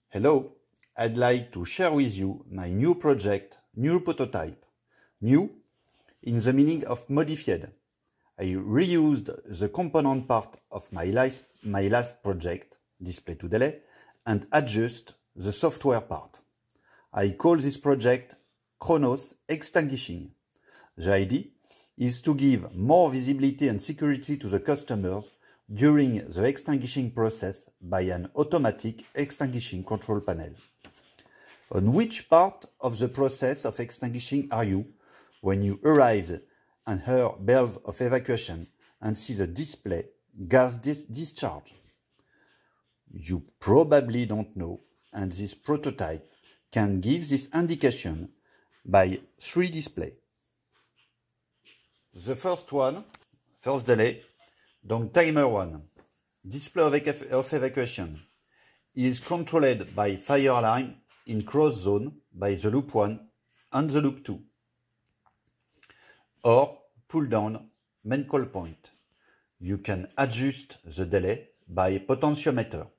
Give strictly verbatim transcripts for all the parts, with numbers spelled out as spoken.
Hello, I'd like to share with you my new project, new prototype. New, in the meaning of modified. I reused the component part of my last, my last project, Display to Delay, and adjust the software part. I call this project Chronos Extinguishing. The idea is to give more visibility and security to the customers during the extinguishing process by an automatic extinguishing control panel. On which part of the process of extinguishing are you when you arrive and hear bells of evacuation and see the display gas dis discharge? You probably don't know, and this prototype can give this indication by three displays. The first one, first delay, donc timer one, display of, ev of evacuation, is controlled by fire alarm in cross zone by the loop one and the loop two, or pull down main call point. You can adjust the delay by potentiometer.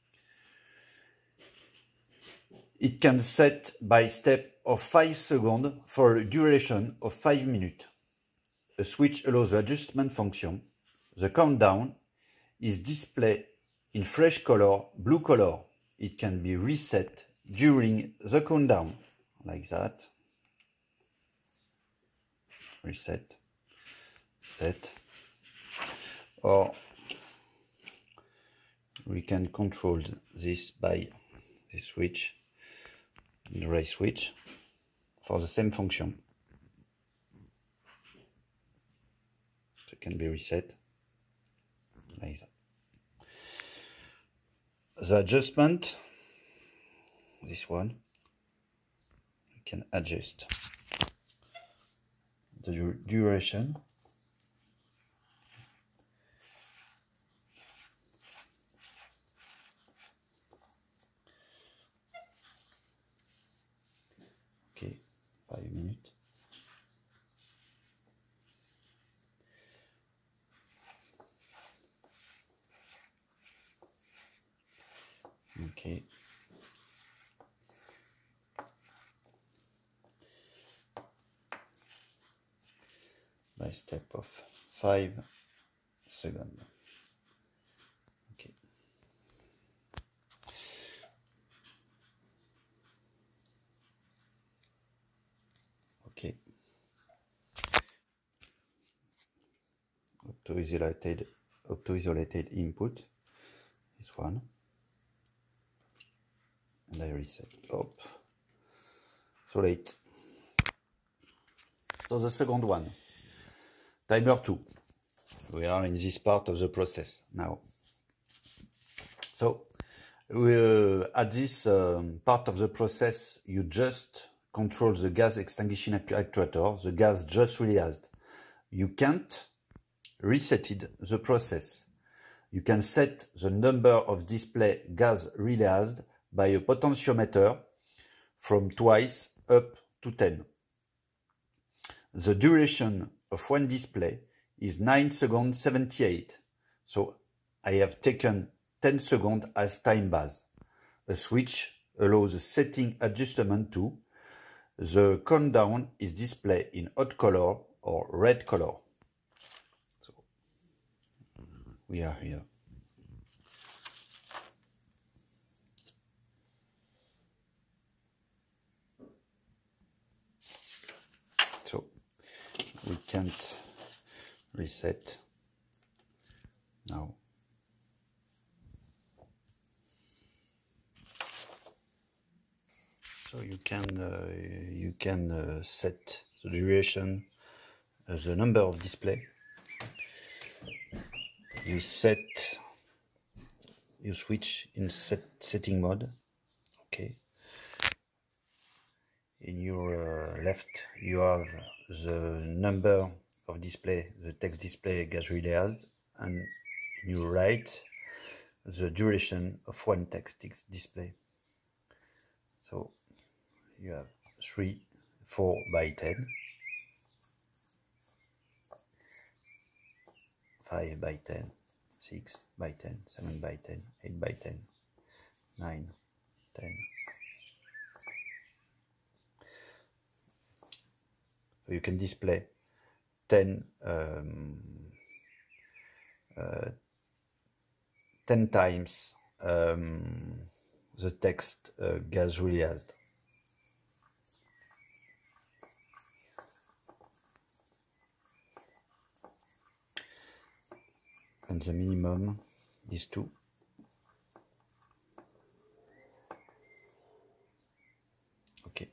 It can set by step of five seconds for a duration of five minutes. A switch allows the adjustment function. The countdown is displayed in fresh color, blue color. It can be reset during the countdown, like that. Reset, set. Or we can control this by the switch, the ray switch, for the same function. So it can be reset, like that. The adjustment, this one, you can adjust the duration, okay, five minutes. Okay. By step of five seconds. Okay. Okay. Auto-isolated, auto-isolated input. This one. And I reset. Up. So late. So the second one. Timer two. We are in this part of the process now. So we, uh, at this um, part of the process, you just control the gas extinguishing actuator. The gas just released. You can't reset it, the process. You can set the number of display gas released by a potentiometer from twice up to ten. The duration of one display is nine seconds seventy-eight. So I have taken ten seconds as time base. A switch allows the setting adjustment too. The countdown is displayed in hot color or red color. So we are here. So we can't reset now. So you can uh, you can uh, set the duration, uh, the number of display. You set, you switch in set setting mode. Okay. In your uh, left, you have the number of display, the text display gas released, and in your right, the duration of one text display. So you have three, four by ten, five by ten, six by ten, seven by ten, eight by ten, nine, ten. So you can display ten um, uh, ten times um, the text uh, gas released. And the minimum is two. Okay.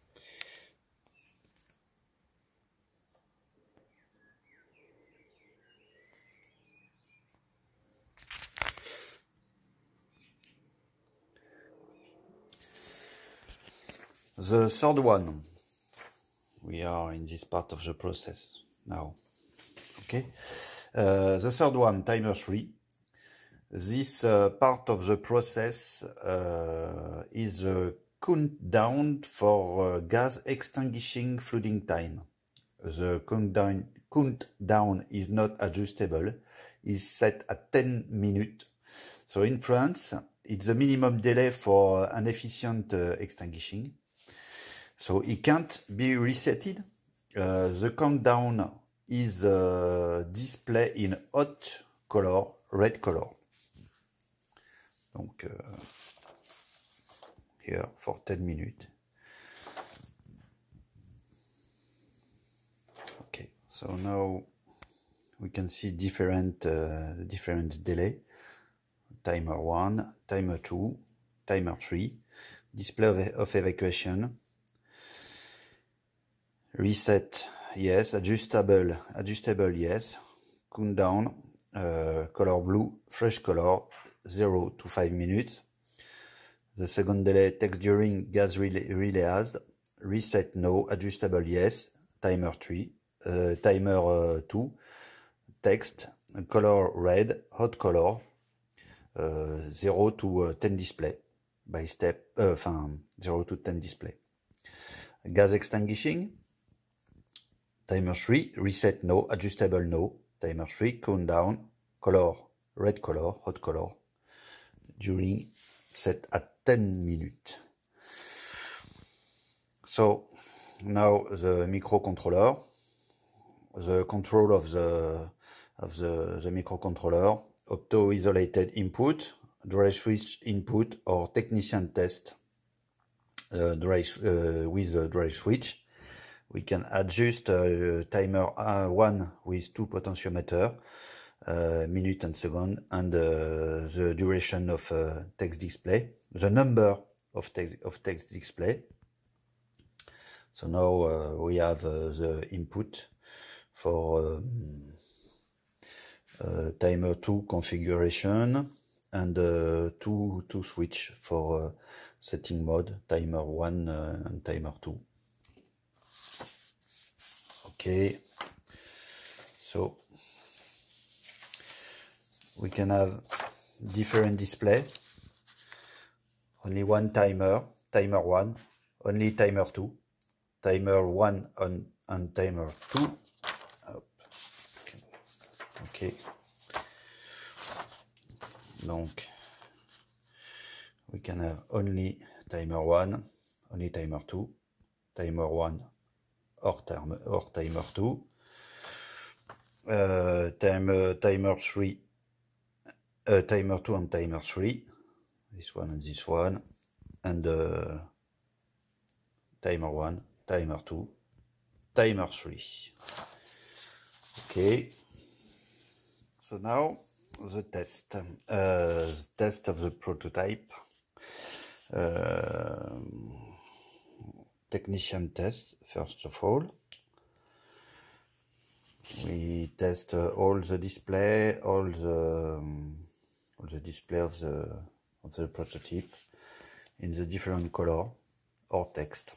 The third one, we are in this part of the process now. Okay. Uh, the third one, timer three. This uh, part of the process uh, is a countdown for uh, gas extinguishing flooding time. The countdown, countdown is not adjustable, is set at ten minutes. So in France, it's the minimum delay for an efficient uh, extinguishing. So it can't be resetted. Uh, the countdown is uh, displayed in hot color, red color. Donc, uh, here for ten minutes. Okay, so now we can see different uh, different delay. Timer one, timer two, timer three, display of, of evacuation, reset, yes, adjustable, adjustable, yes, countdown, uh, color blue, fresh color, zero to five minutes. The second delay, text during gas relay, release, reset no, adjustable, yes, timer three, uh, timer uh, two, text, color red, hot color, Uh, zero to ten display by step, uh, enfin zero to ten display. Gas extinguishing, timer three, reset no, adjustable no, timer three, countdown, color, red color, hot color, during set at ten minutes. So now the microcontroller, the control of the of the, the microcontroller, opto-isolated input, drive switch input, or technician test uh, drive, uh, with a drive switch. We can adjust uh, timer uh, one with two potentiometer, uh, minute and second, and uh, the duration of uh, text display, the number of text, of text display. So now uh, we have uh, the input for um, Uh, timer two configuration and uh, two two switch for uh, setting mode, timer one uh, and timer two. Okay, so we can have different display. Only one timer, timer one, only timer two, timer one on and timer two. Okay. Donc, we can have only timer one, only timer two, timer one or, term, or timer two, uh, timer, timer three, uh, timer two and timer three, this one and this one, and uh, timer one, timer two, timer three. Okay. So now the test, uh, the test of the prototype, uh, technician test. First of all, we test uh, all the display, all the um, all the display of the of the prototype in the different color or text.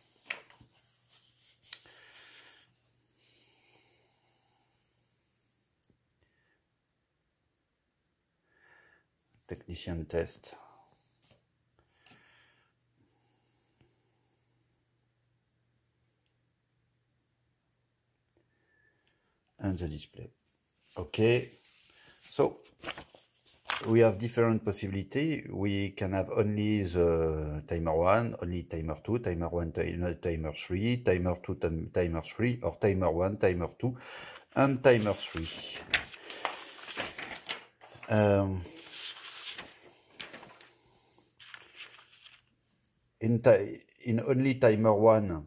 Technician test. And the display. Okay, so we have different possibility. We can have only the timer one, only timer two, timer one, timer three, timer two, timer three, or timer one, timer two, and timer three. Um, in, in only timer one,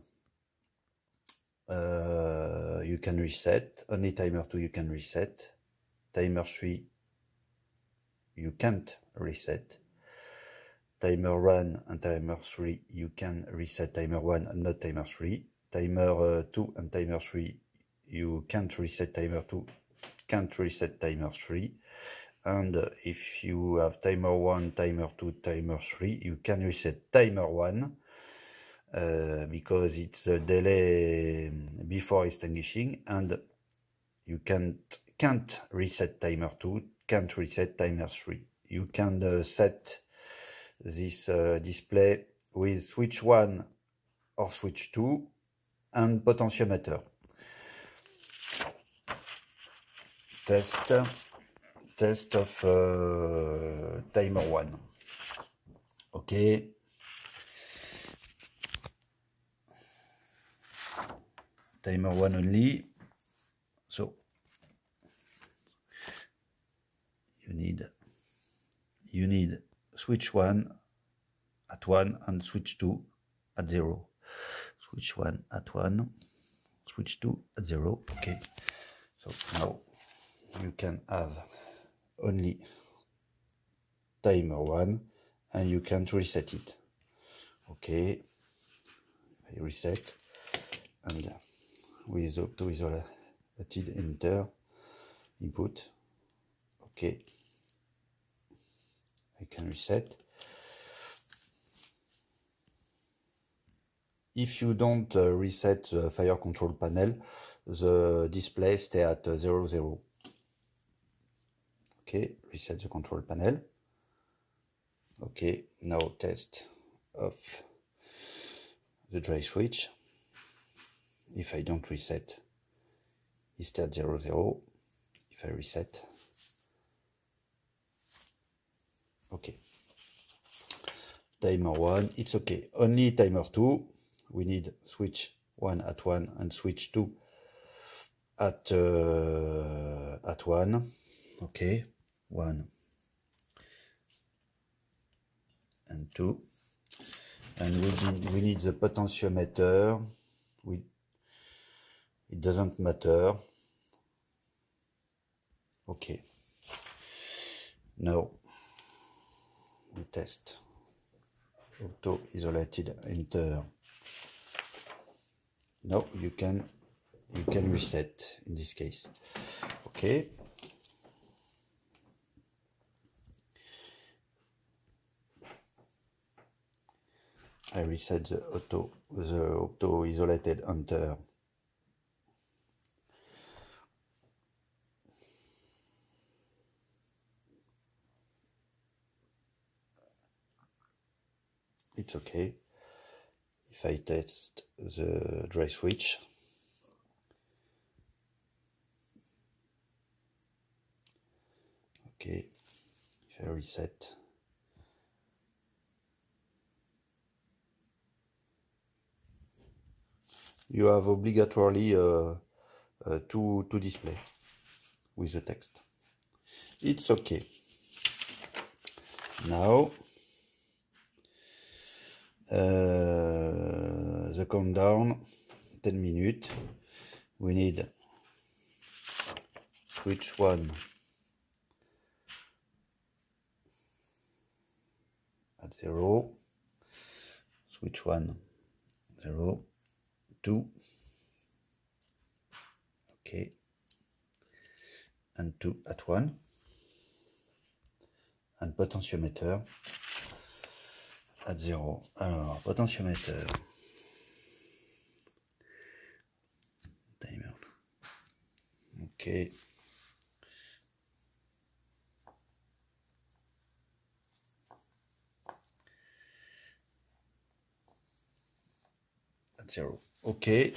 uh, you can reset. Only timer two, you can reset. Timer three, you can't reset. Timer one and timer three, you can reset timer one and not timer three. Timer uh, two and timer three, you can't reset timer two, can't reset timer three. And uh, if you have timer one, timer two, timer three, you can reset timer one uh, because it's a delay before extinguishing, and you can't, can't reset timer two, can't reset timer three. You can uh, set this uh, display with switch one or switch two and potentiometer. Test, test of uh, timer one. Okay. Timer one only. So you need you need switch one at one and switch two at zero. Switch one at one, switch two at zero. Okay. So now you can have only timer one and you can't reset it. Okay. I reset, and with opto-isolated enter input. Okay. I can reset. If you don't uh, reset the fire control panel, the display stay at uh, zero zero. Okay, reset the control panel. Okay, now test of the dry switch. If I don't reset, it stays at zero zero. If I reset, okay. Timer one, it's okay. Only timer two, we need switch one at one and switch two at uh, at one. Okay, one and two, and we need we need the potentiometer. We it doesn't matter. Okay. Now we test auto isolated enter. No, you can you can reset in this case. Okay. I reset the auto the auto isolated enter. It's okay. If I test the dry switch, okay. If I reset, you have obligatorily uh, uh, two two display with the text. It's okay. Now uh, the countdown ten minutes. We need switch one at zero, switch one zero, two, okay, and two at one, and potentiometer at zero. Alors, potentiometer, timer, okay. At zero, okay.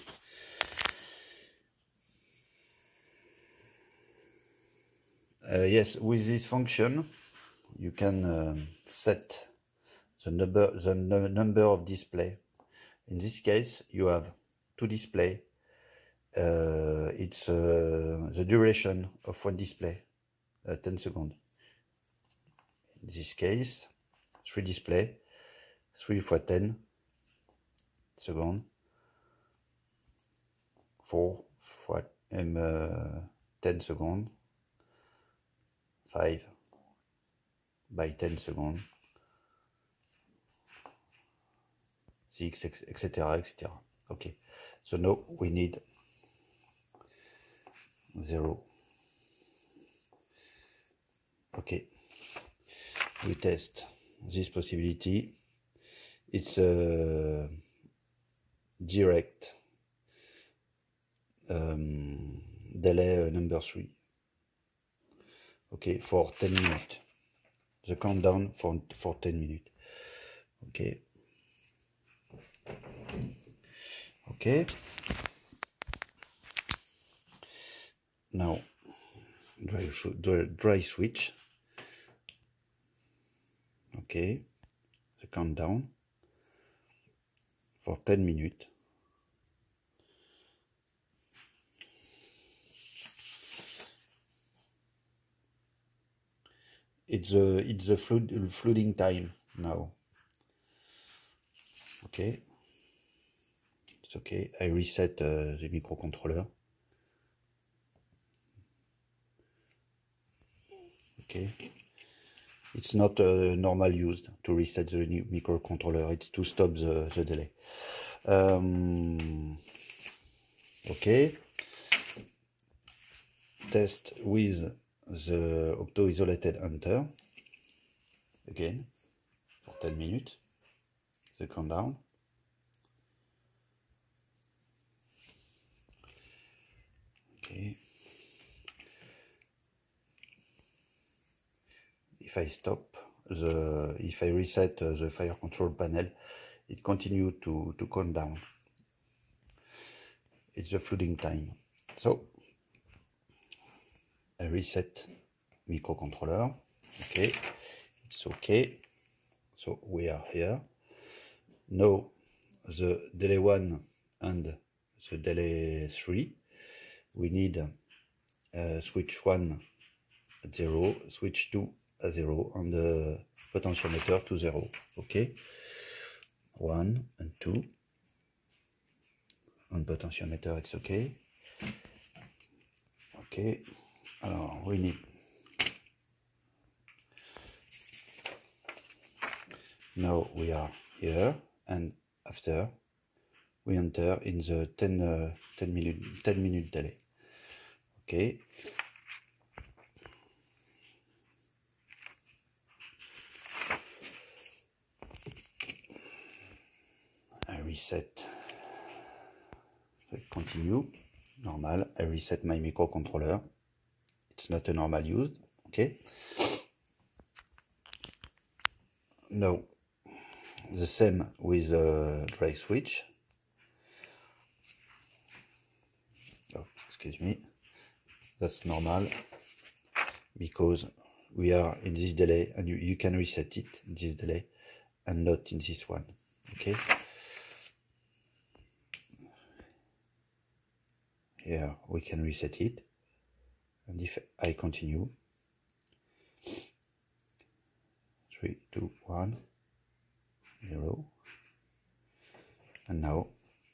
Uh, yes, with this function, you can um, set the number the n number of display. In this case, you have two display. Uh, it's uh, the duration of one display, uh, ten seconds. In this case, three display, three fois ten seconds, four fois um, uh, ten seconds, five by ten seconds, six, et cetera, et cetera. Okay, so now we need zero. Okay, we test this possibility. It's a direct um, delay number three. Okay, for ten minutes. The countdown for, for ten minutes. Okay. Okay. Now, dry, dry, dry switch. Okay. The countdown for ten minutes. It's a it's a flood, flooding time now. Okay. It's okay. I reset uh, the microcontroller. Okay. It's not uh, normal used to reset the new microcontroller. It's to stop the, the delay. Um, okay. Test with the opto-isolated enter. Again, for ten minutes. The countdown. Okay. If I stop the, if I reset uh, the fire control panel, it continues to, to count down. It's the flooding time. So, I reset microcontroller. Okay, it's okay. So we are here. Now the delay one and the delay three. We need uh, switch one at zero, switch two at zero, and the potentiometer to zero. Okay, one and two. On potentiometer, it's okay. Okay. Alors, we need now we are here, and after we enter in the ten, uh, ten minute ten minute delay. Okay. I reset. I continue. Normal. I reset my microcontroller. It's not a normal used. Okay. Now, the same with the dry switch. Oh, excuse me. That's normal because we are in this delay, and you, you can reset it in this delay and not in this one. Okay. Here we can reset it, and if I continue, three, two, one, zero, and now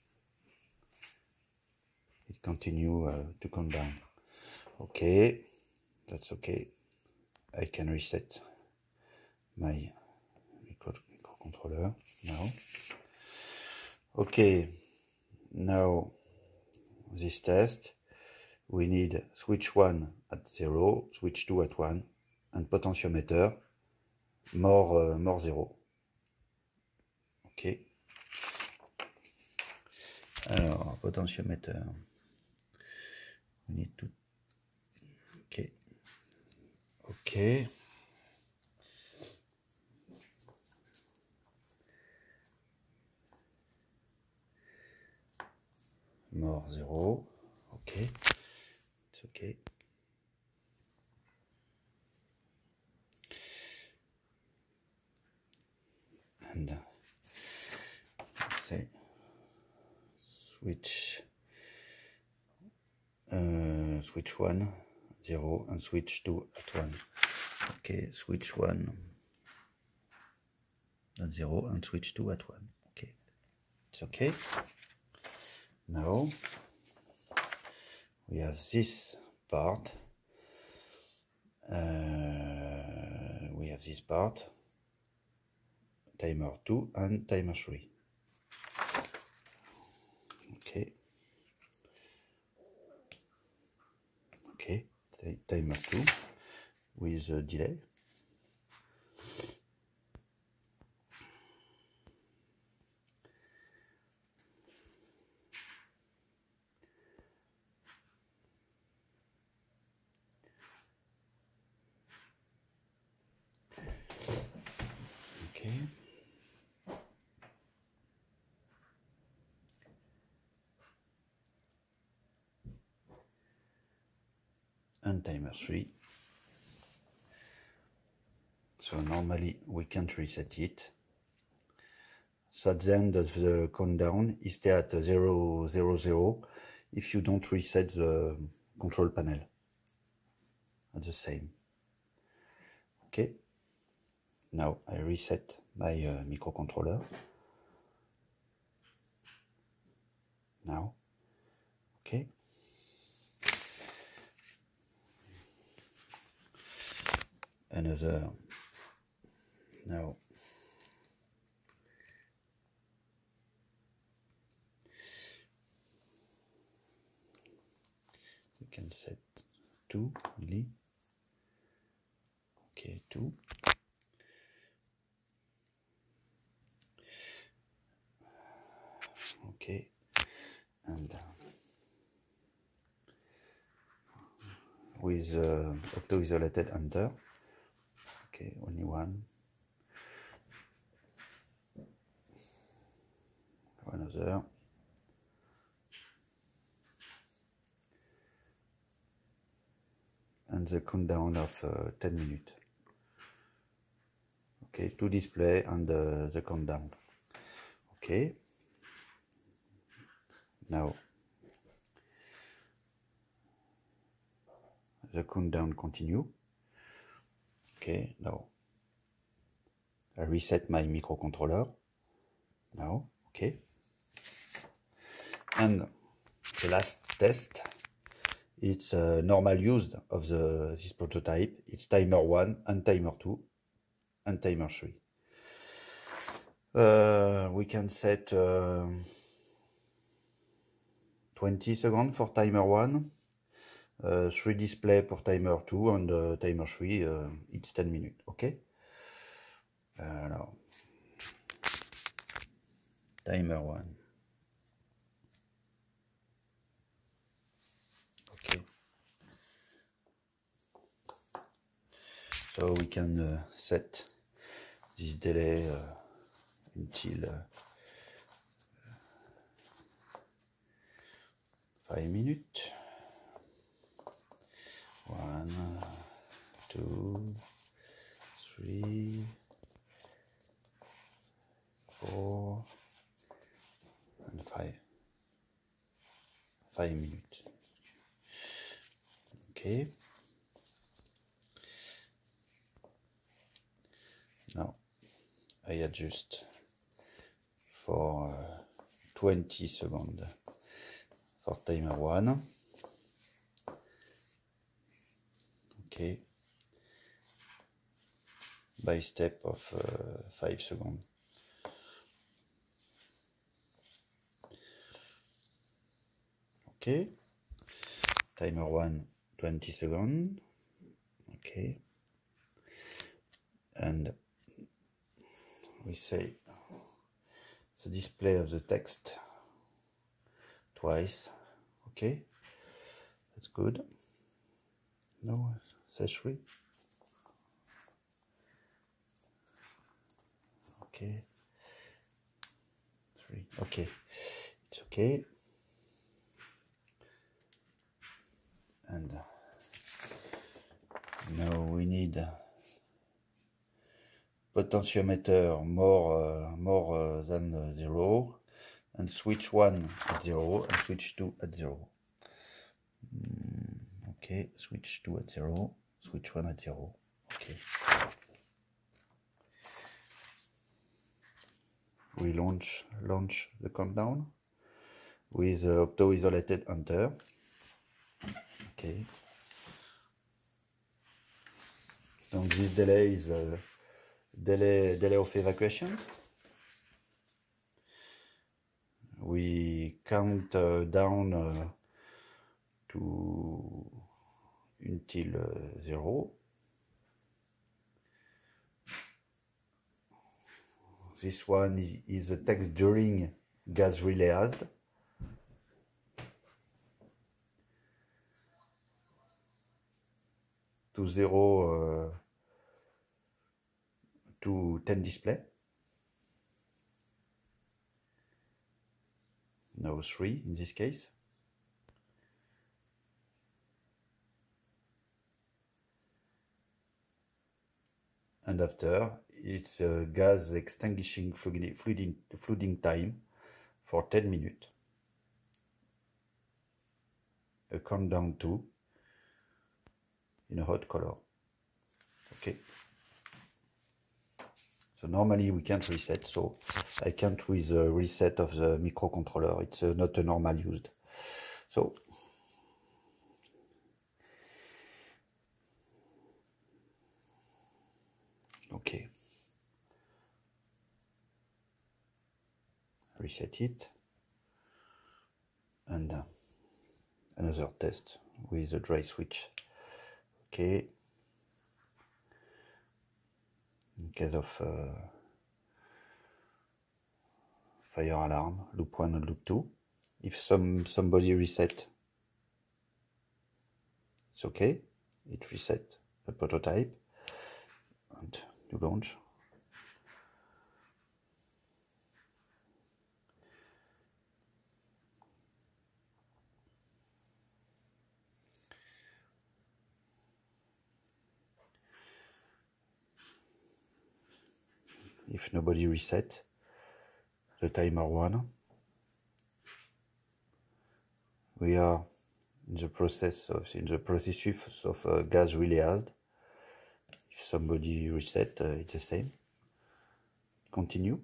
it continue uh, to come down. Okay, that's okay. I can reset my micro microcontroller now. Okay, now this test, we need switch one at zero, switch two at one, and potentiometer more uh, more zero. Okay. Alors, potentiometer, we need to. Okay. Okay. More zero. Okay. It's okay. and uh, say switch uh, switch one zero and switch two at one. Okay, switch one at zero and switch two at one. Okay, it's okay. Now we have this part. Uh, we have this part, timer two and timer three. Okay. Okay, timer two with a delay. Okay. And timer three. So normally we can't reset it. So at the end of the countdown, it stays at zero zero zero if you don't reset the control panel at the same. Okay. Now I reset my uh, microcontroller. Now, okay. Another. Now. We can set two only. Okay, two. Okay, and with uh, octo-isolated enter. Okay, only one. Another. And the countdown of uh, ten minutes. Okay, to display and uh, the countdown. Okay. Now the countdown continue. Okay, now I reset my microcontroller. Now, okay. And the last test, it's a normal use of the this prototype. It's timer one and timer two and timer three. Uh, we can set uh, twenty seconds for timer one, uh, three display for timer two, and uh, timer three, uh, it's ten minutes. Okay. Uh, now, timer one. Okay. So we can uh, set this delay uh, until uh, five minutes. One, two, three, four, and five. Five minutes. Okay. Now I adjust for uh, twenty seconds for timer one. Okay. By step of uh, five seconds. Okay. Timer one, twenty seconds. Okay. And we say the display of the text twice. Okay, that's good. No, says three. Okay, three. Okay, it's okay. And now we need potentiometer more uh, more uh, than uh, zero, and switch one at zero and switch two at zero. Mm, okay, switch two at zero, switch one at zero. Okay. We launch launch the countdown with uh, opto-isolated enter. Okay. Donc this delay is uh, delay delay of evacuation. We count uh, down uh, to until uh, zero. This one is, is a text during gas released. To zero uh, to ten display. No, three in this case. And after, it's a gas extinguishing flooding, flooding time for ten minutes. A countdown to in a hot color. Okay. So normally we can't reset, so I can't with the reset of the microcontroller. It's uh, not a normal used. So okay. Reset it. And uh, another test with the dry switch. Okay. In case of uh, fire alarm, loop one and loop two. If some somebody reset, it's okay. It reset the prototype and to launch. If nobody reset the timer one, we are in the process of in the process of uh, gas released. If somebody reset, uh, it's the same. Continue.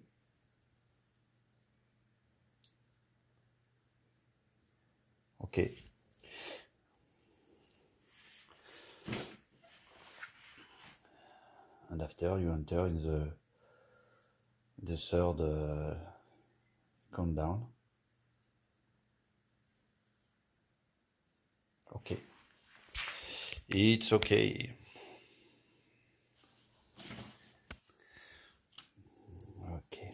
Okay. And after you enter in the the third uh, countdown. Okay. It's okay. Okay.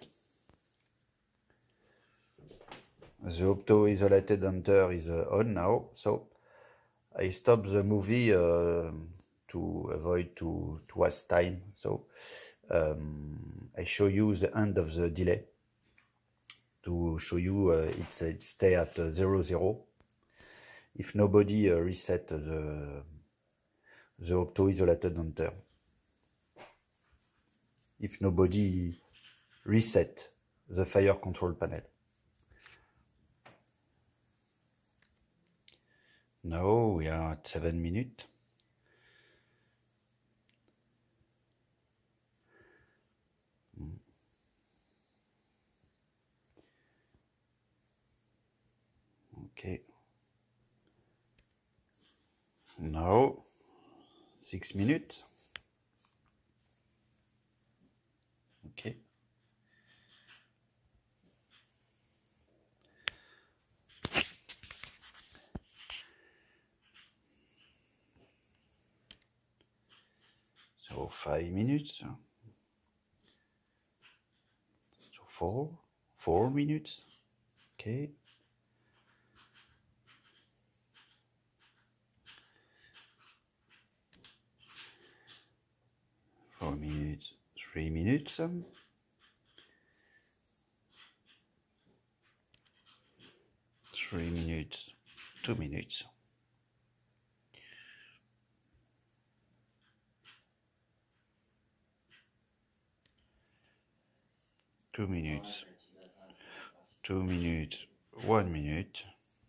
The opto-isolated enter is uh, on now, so I stop the movie uh, to avoid to, to waste time. So um, I show you the end of the delay to show you uh, it's, it stay at uh, zero zero. If nobody uh, reset the the opto-isolated enter. If nobody reset the fire control panel. Now we are at seven minutes. Okay. Now six minutes. Okay. So five minutes. So four, four minutes. Okay. Four minutes, three minutes. Three minutes, two minutes. two minutes, two minutes, one minute.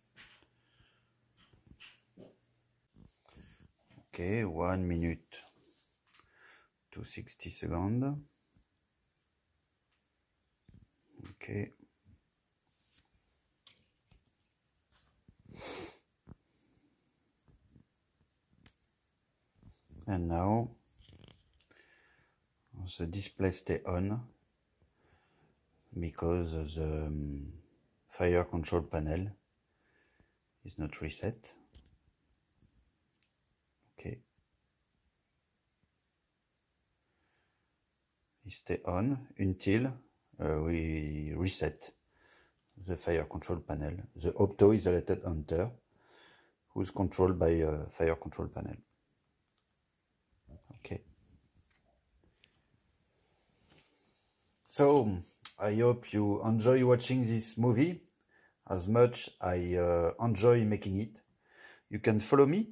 Okay, one minute to sixty seconds. Okay. And now the display stay on because the um, fire control panel is not reset. Okay. It stay on until uh, we reset the fire control panel. The opto isolated hunter who's controlled by a fire control panel. Okay. So I hope you enjoy watching this movie as much I uh, enjoy making it. You can follow me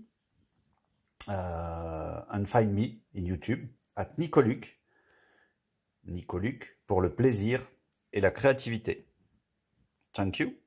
uh, and find me in YouTube at Nicoluc. Nicoluc pour le plaisir et la créativité. Thank you.